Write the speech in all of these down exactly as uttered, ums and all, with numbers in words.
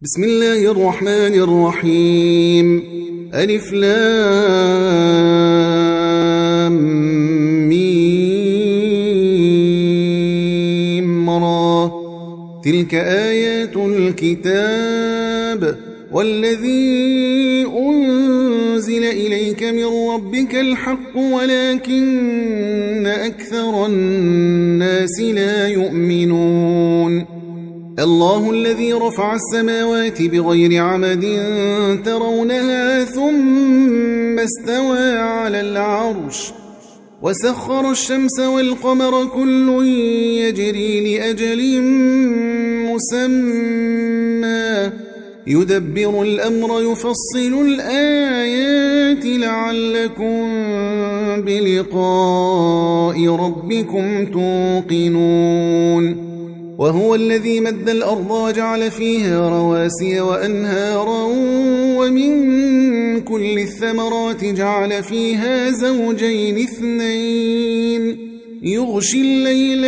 بسم الله الرحمن الرحيم. ألف لام ميم را. تلك آيات الكتاب والذي أنزل إليك من ربك الحق ولكن أكثر الناس لا يؤمنون. الله الذي رفع السماوات بغير عمد ترونها ثم استوى على العرش وسخر الشمس والقمر كل يجري لأجل مسمى يدبر الأمر يفصل الآيات لعلكم بلقاء ربكم توقنون. وهو الذي مد الأرض وجعل فيها رواسي وأنهارا ومن كل الثمرات جعل فيها زوجين اثنين يغشي الليل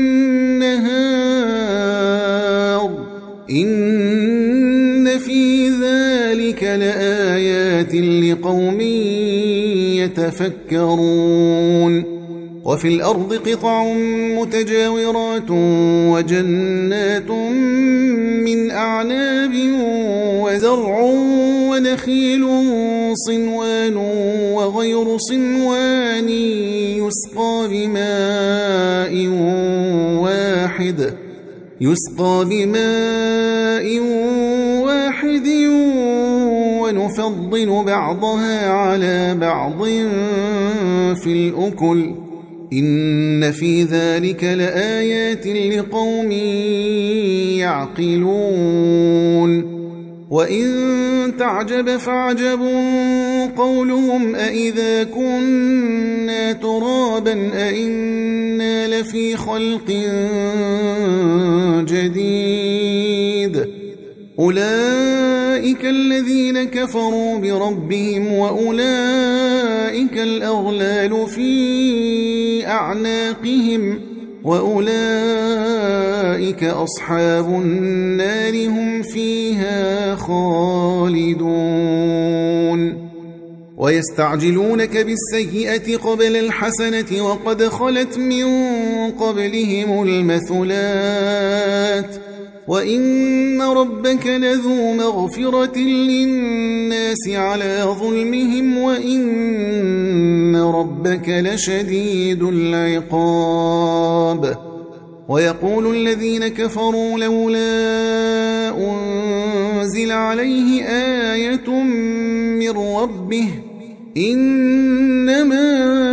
النهار إن في ذلك لآيات لقوم يتفكرون. وفي الأرض قطع متجاورات وجنات من أعناب وزرع ونخيل صنوان وغير صنوان يسقى بماء واحد يسقى بماء واحد ونفضل بعضها على بعض في الأكل إن في ذلك لآيات لقوم يعقلون. وإن تعجب فعجب قولهم أإذا كنا ترابا أإنا لفي خلق جديد أولئك الذين كفروا بربهم وأولئك الأغلال في أعناقهم وأولئك أصحاب النار هم فيها خالدون. ويستعجلونك بالسيئة قبل الحسنة وقد خلت من قبلهم المثلات وإن ربك لذو مغفرة للناس على ظلمهم وإن ربك لشديد العقاب. ويقول الذين كفروا لولا أنزل عليه آية من ربه إنما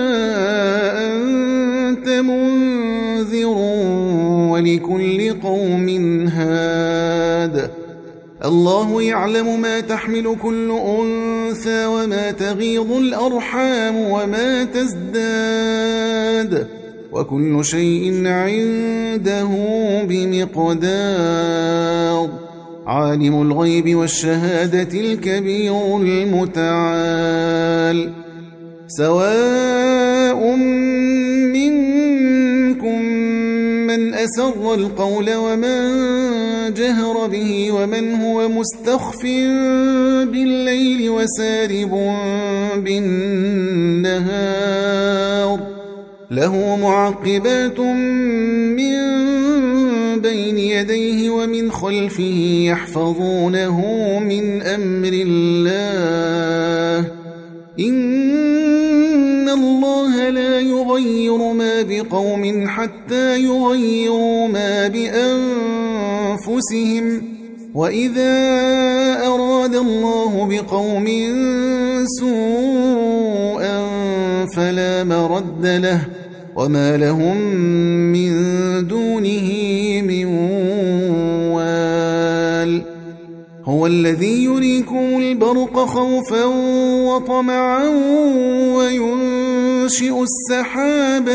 أنت منذر ولكل قوم هاد. الله يعلم ما تحمل كل أنثى وما تغيض الأرحام وما تزداد وكل شيء عنده بمقدار. عالم الغيب والشهادة الكبير المتعال. سواء منكم من أسر القول ومن جهر به ومن هو مستخف بالليل وسارب بالنهار له معقبات من بين يديه ومن خلفه يحفظونه من أمر الله إن الله لا يغير ما بقوم حتى يغيروا ما بأنفسهم وإذا أراد الله بقوم سوءا فلا مرد له وما لهم من دونه من وال. هو الذي يريكم البرق خوفا وطمعا وينشئ السحاب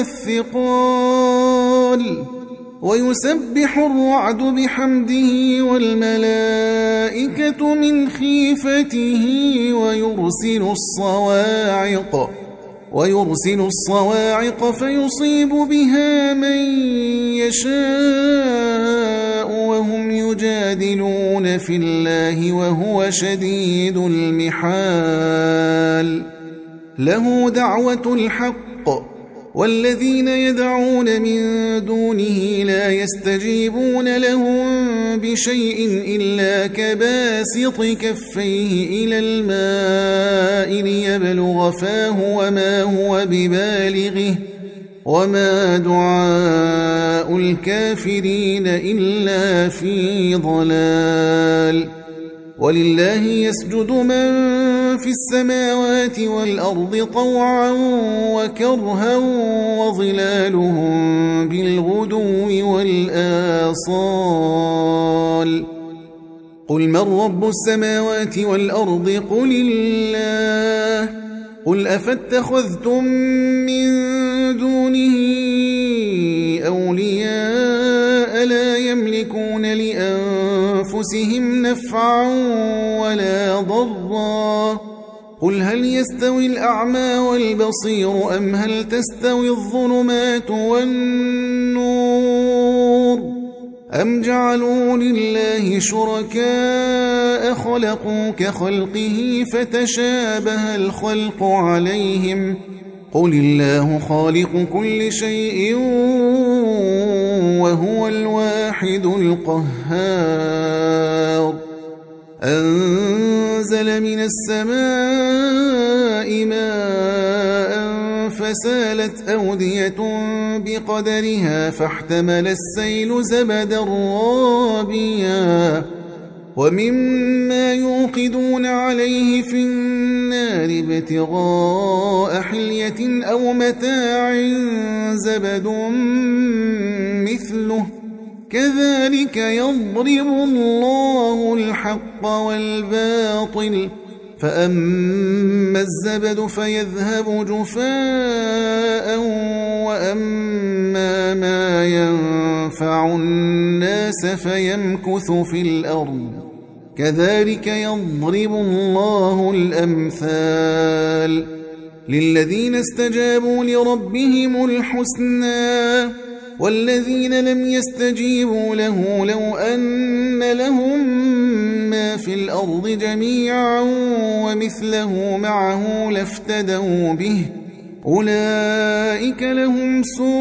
الثقال ويسبح الرعد بحمده والملائكة من خيفته ويرسل الصواعق ويرسل الصواعق فيصيب بها من يشاء وهم يجادلون في الله وهو شديد المحال له دعوة الحق والذين يدعون من دونه لا يستجيبون لهم بشيء إلا كباسط كفيه إلى الماء ليبلغ فاه وما هو ببالغه وما دعاء الكافرين إلا في ضلال ولله يسجد من في السماوات والأرض طوعا وكرها وظلالهم بالغدو والآصال قل من رب السماوات والأرض قل الله قل أفاتخذتم من دونه أولياء لا يملكون لأنفسهم نفعا ولا ضرا قل هل يستوي الأعمى والبصير أم هل تستوي الظلمات والنور أم جعلوا لله شركاء خلقوا كخلقه فتشابه الخلق عليهم قل الله خالق كل شيء وهو الواحد القهار أنزل من السماء ماء فسالت أودية بقدرها فاحتمل السيل زبدا رابيا ومما يوقدون عليه في النار ابتغاء حلية أو متاع زبد مثله كذلك يضرب الله الحق والباطل فأما الزبد فيذهب جفاء وأما ما ينفع الناس فيمكث في الأرض كذلك يضرب الله الأمثال للذين استجابوا لربهم الحسنى والذين لم يستجيبوا له لو أن لهم ما في الأرض جميعا ومثله معه لافتدوا به أولئك لهم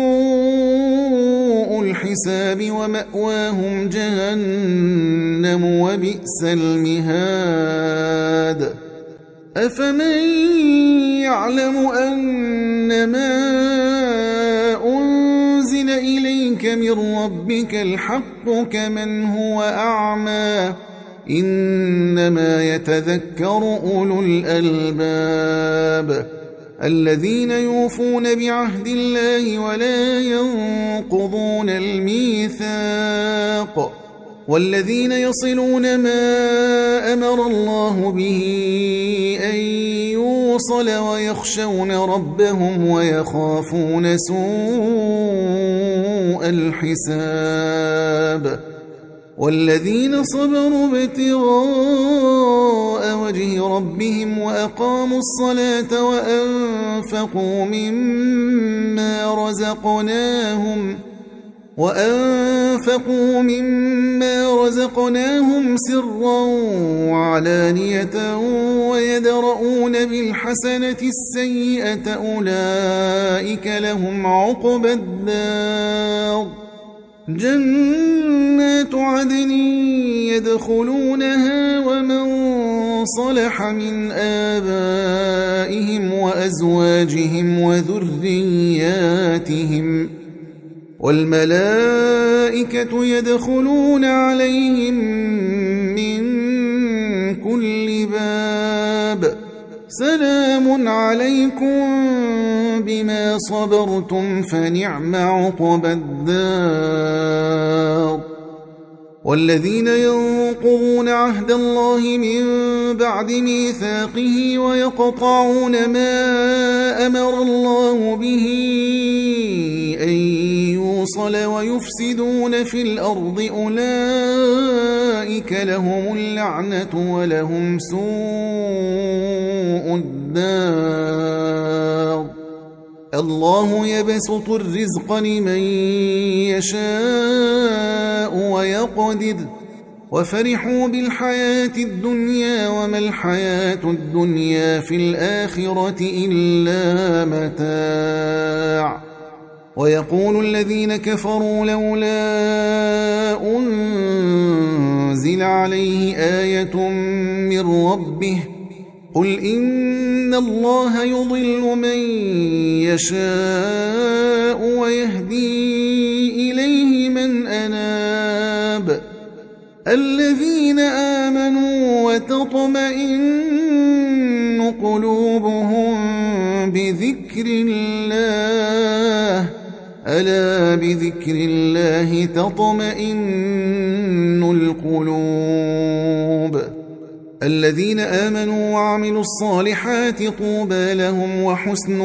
سوء الحساب ومأواهم جهنم وبئس المهاد أفمن يعلم أنما أنزل إليك من ربك الحق كمن هو أعمى إنما يتذكر أولو الألباب الذين يوفون بعهد الله ولا ينقضون الميثاق والذين يصلون ما أمر الله به أن يوصل ويخشون ربهم ويخافون سوء الحساب والذين صبروا ابتغاء وجه ربهم وأقاموا الصلاة وأنفقوا مما رزقناهم وأنفقوا مما رزقناهم سرا وعلانية ويدرؤون بالحسنة السيئة أولئك لهم عقبى الدار جنات عدن يدخلونها ومن صلح من آبائهم وأزواجهم وذرياتهم والملائكة يدخلون عليهم من كل باب سلام عليكم بما صبرتم فنعم عقبى الدار والذين ينقضون عهد الله من بعد ميثاقه ويقطعون ما أمر الله به أن يوصل ويفسدون في الأرض أولئك لهم اللعنة ولهم سوء الدار الله يبسط الرزق لمن يشاء ويقدر وفرحوا بالحياة الدنيا وما الحياة الدنيا في الآخرة إلا متاع ويقول الذين كفروا لولا أنزل عليه آية من ربه قل إن الله يضل من يشاء ويهدي إليه من أناب الذين آمنوا وتطمئن قلوبهم بذكر الله ألا بذكر الله تطمئن القلوب الذين آمنوا وعملوا الصالحات طوبى لهم وحسن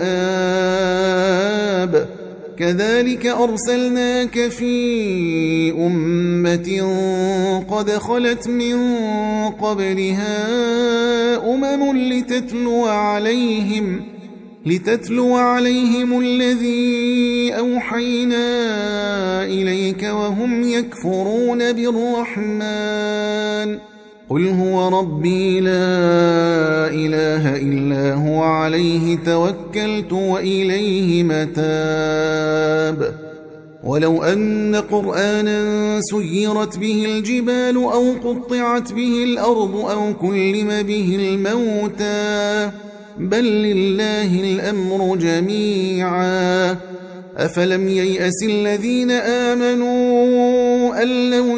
مآب كذلك أرسلناك في أمة قد خلت من قبلها أمم لتتلو عليهم لتتلو عليهم الذي أوحينا إليك وهم يكفرون بالرحمن قل هو ربي لا إله إلا هو عليه توكلت وإليه متاب ولو أن قرآنا سيرت به الجبال أو قطعت به الأرض أو كلم به الموتى بل لله الأمر جميعا أفلم ييأس الذين آمنوا أن لو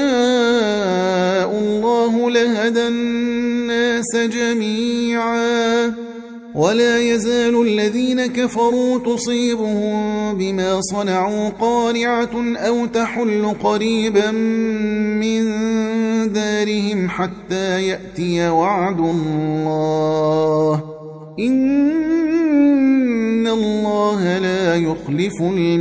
يشاء الله لهدى الناس جميعا ولا يزال الذين كفروا تصيبهم بما صنعوا قارعة أو تحل قريبا من دارهم حتى يأتي وعد الله إن الله لا يخلف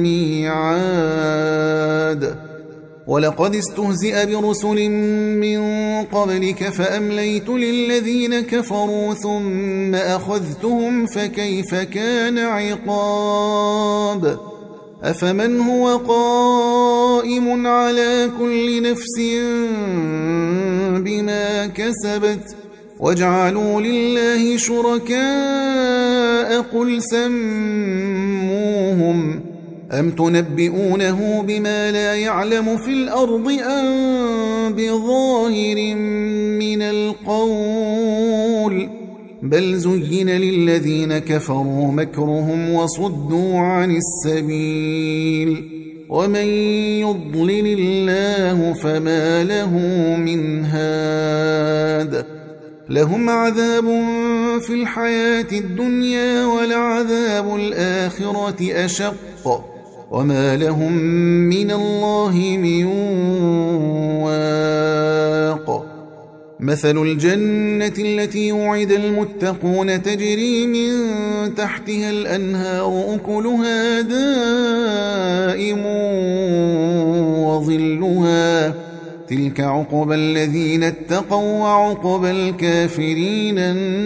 الميعاد ولقد استهزئ برسل من قبلك فأمليت للذين كفروا ثم أخذتهم فكيف كان عقاب أفمن هو قائم على كل نفس بما كسبت وجعلوا لله شركاء قل سموهم أم تنبئونه بما لا يعلم في الأرض أم بظاهر من القول بل زين للذين كفروا مكرهم وصدوا عن السبيل ومن يضلل الله فما له من هاد لهم عذاب في الحياة الدنيا ولعذاب الآخرة أشق وما لهم من الله من واق مثل الجنة التي وعد المتقون تجري من تحتها الأنهار أكلها دائم وظلها تلك عقبى الذين اتقوا وعقبى الكافرين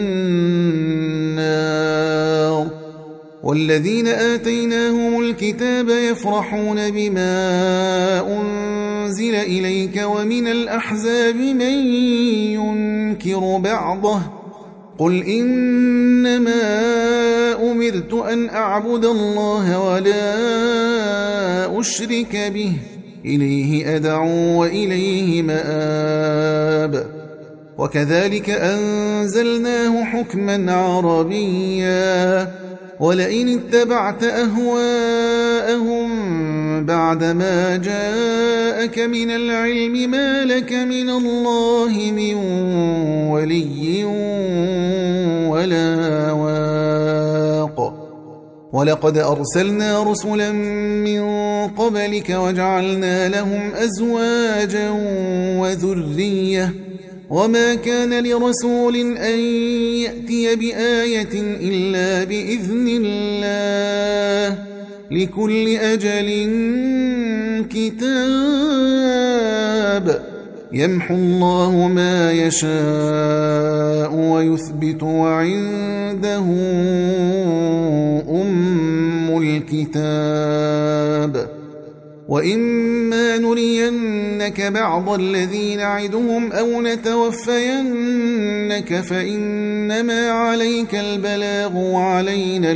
النار والذين آتيناهم الكتاب يفرحون بما أنزل إليك ومن الأحزاب من ينكر بعضه قل إنما أمرت أن أعبد الله ولا أشرك به إليه أدعو وإليه مآب وكذلك أنزلناه حكما عربيا ولئن اتبعت أهواءهم بعدما جاءك من العلم ما لك من الله من ولي ولا واق ولقد أرسلنا رسلا من قبلك وجعلنا لهم أزواجا وذرية وما كان لرسول أن يأتي بآية إلا بإذن الله لكل أجل كتاب يمحو الله ما يشاء ويثبت وعنده أم الكتاب وإما نرينك بعض الذي نعدهم أو نتوفينك فإنما عليك البلاغ وعلينا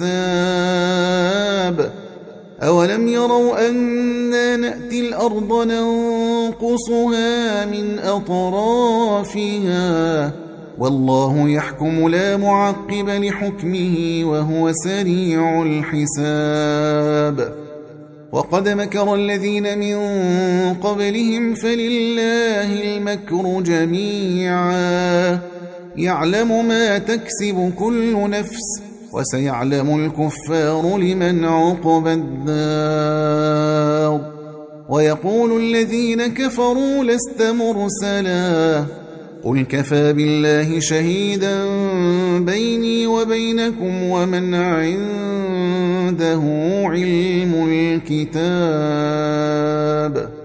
الحساب أولم يروا أنا نأتي الأرض ننقصها من أطرافها والله يحكم لا معقب لحكمه وهو سريع الحساب وقد مكر الذين من قبلهم فلله المكر جميعا يعلم ما تكسب كل نفس وسيعلم الكفار لمن عقبى الدار ويقول الذين كفروا لست مرسلا قل كفى بالله شهيدا بيني وبينكم ومن عنده علم الكتاب